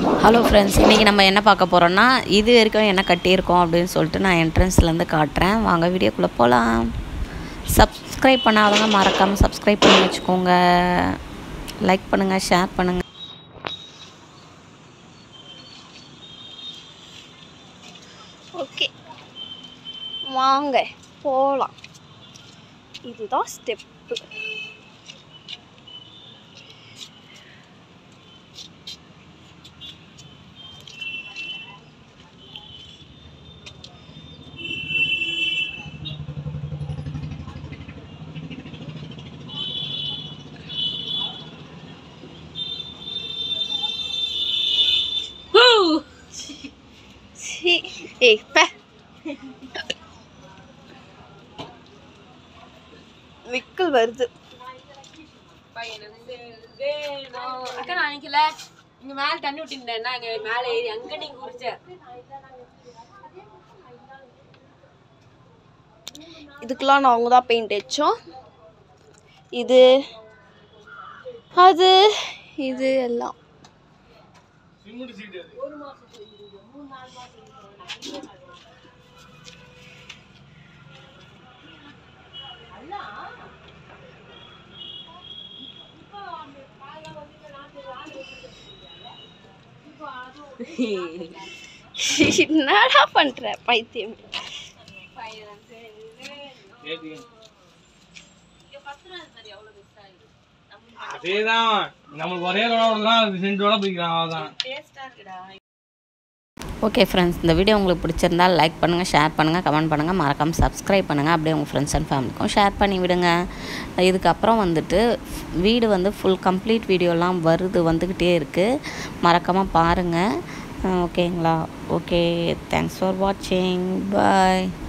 Hello friends, இன்றைக்கி நம்ம என்ன பார்க்க போகிறோன்னா, இது வரைக்கும் என்ன கட்டியிருக்கோம் அப்படின்னு சொல்லிட்டு நான் என்ட்ரன்ஸ்லேருந்து காட்டுறேன். வாங்க வீடியோக்குள்ளே போகலாம். சப்ஸ்கிரைப் பண்ணாதவங்க மறக்காமல் சப்ஸ்கிரைப் பண்ணி வச்சுக்கோங்க. லைக் பண்ணுங்கள், ஷேர் பண்ணுங்கள். ஓகே, வாங்க போகலாம். இதுதான் ஸ்டெப்பு. விக்கல் வருது. அக்கா நான் நினைக்கல, இங்க மேல தண்ணி விட்டுட்டேன்னா அங்க மேல ஏறி அங்க நீங்க குடிச்ச. இதுக்கெல்லாம் நாங்க தான் பெயிண்ட் அடிச்சோம். இது அது இது எல்லாம் என்னடா பண்ற பைத்தியம்? அதேதான் நமக்கு ஒரே தான் செஞ்சோட பிடிக்கிறான். அதான் ஓகே ஃப்ரெண்ட்ஸ், இந்த வீடியோ உங்களுக்கு பிடிச்சிருந்தால் லைக் பண்ணுங்கள், ஷேர் பண்ணுங்கள், கமெண்ட் பண்ணுங்கள், மறக்காமல் சப்ஸ்கிரைப் பண்ணுங்கள். அப்படியே உங்கள் ஃப்ரெண்ட்ஸ் அண்ட் ஃபேமிலிக்கும் ஷேர் பண்ணி விடுங்க. இதுக்கப்புறம் வந்துட்டு வீடு வந்து ஃபுல் கம்ப்ளீட் வீடியோலாம் வந்துக்கிட்டே இருக்குது. மறக்காமல் பாருங்கள். ஓகேங்களா? ஓகே, தேங்க்ஸ் ஃபார் வாட்சிங். பாய்.